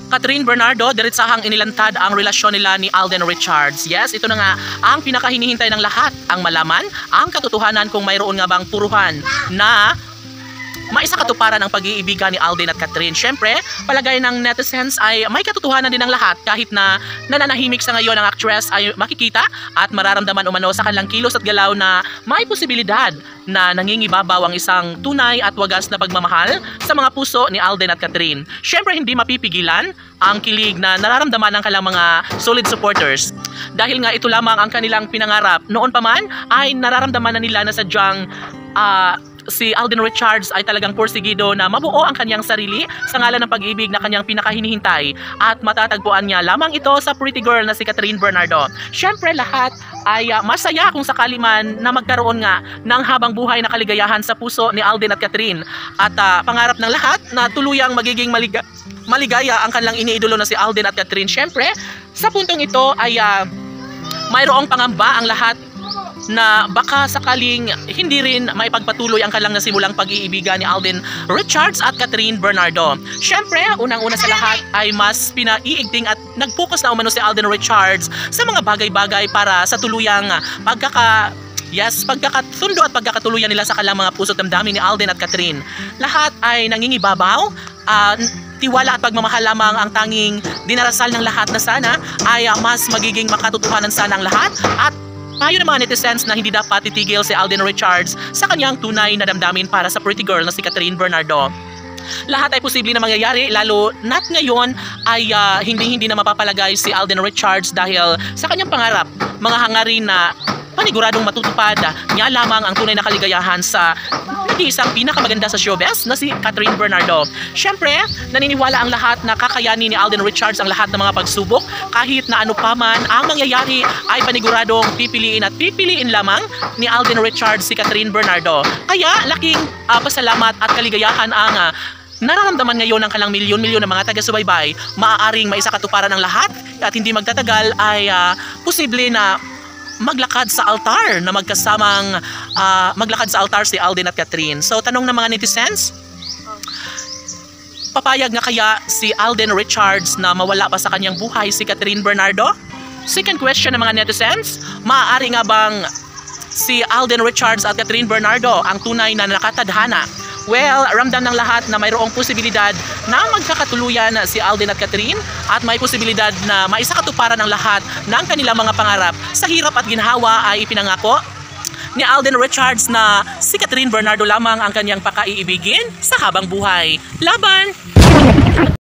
Catherine Bernardo, diretsahang inilantad ang relasyon nila ni Alden Richards. Yes, ito na nga ang pinakahinihintay ng lahat, ang malaman ang katotohanan kung mayroon nga bang puruhan na maisakatuparan ang pag-iibigan ni Alden at Catherine. Syempre, palagay ng netizens ay may katotohanan din ang lahat kahit na nananahimik sa ngayon ang actress ay makikita at mararamdaman umano sa kanilang kilos at galaw na may posibilidad na nangingibabaw ang isang tunay at wagas na pagmamahal sa mga puso ni Alden at Catherine. Syempre, hindi mapipigilan ang kilig na nararamdaman ng kanilang mga solid supporters. Dahil nga ito lamang ang kanilang pinangarap. Noon pa man ay nararamdaman na nila na sadyang si Alden Richards ay talagang porsigido na mabuo ang kanyang sarili sa ngalan ng pag-ibig na kanyang pinakahinihintay at matatagpuan niya lamang ito sa pretty girl na si Catherine Bernardo. Syempre lahat ay masaya kung sakali man na magkaroon nga ng habang buhay na kaligayahan sa puso ni Alden at Catherine at pangarap ng lahat na tuluyang magiging maligaya ang kanilang iniidolo na si Alden at Catherine. Syempre sa puntong ito ay mayroong pangamba ang lahat na baka sakaling hindi rin maipagpatuloy ang kanilang nasimulang pag-iibigan ni Alden Richards at Catherine Bernardo. Syempre, unang-una sa lahat ay mas pinaiigting at nag-focus na umano si Alden Richards sa mga bagay-bagay para sa tuluyang pagkakatundo at pagkakatuluyan nila sa kanilang mga puso't damdamin ni Alden at Catherine. Lahat ay nangingibabaw, tiwala at pagmamahal lamang ang tanging dinarasal ng lahat na sana ay mas magiging makatotohanan sana ang lahat at payo ng mga netizens na hindi dapat titigil si Alden Richards sa kanyang tunay na damdamin para sa pretty girl na si Catherine Bernardo. Lahat ay posible na mangyayari lalo na't ngayon ay hindi na mapapalagay si Alden Richards dahil sa kanyang pangarap, mga hangarin na paniguradong matutupad niya lamang ang tunay na kaligayahan sa isang pinakamaganda sa showbiz na si Catherine Bernardo. Syempre, naniniwala ang lahat na kakayanin ni Alden Richards ang lahat ng mga pagsubok kahit na ano pa man ang mangyayari ay paniguradong pipiliin lamang ni Alden Richards si Catherine Bernardo. Kaya laking pasalamat at kaligayahan ang nararamdaman ngayon ng kanilang milyon-milyon ng mga taga-subaybay. Maaaring maisakatuparan ang lahat at hindi magtatagal ay posible na maglakad sa altar na magkasamang maglakad sa altar si Alden at Catherine. So tanong ng mga netizens, papayag nga kaya si Alden Richards na mawala pa sa kanyang buhay si Catherine Bernardo? Second question ng mga netizens, maaari nga bang si Alden Richards at Catherine Bernardo ang tunay na nakatadhana? Well, ramdam ng lahat na mayroong posibilidad na magkakatuluyan si Alden at Catherine at may posibilidad na maisakatuparan ang lahat ng kanilang mga pangarap. Sa hirap at ginhawa ay ipinangako ni Alden Richards na si Catherine Bernardo lamang ang kanyang pakaiibigin sa habang buhay. Laban!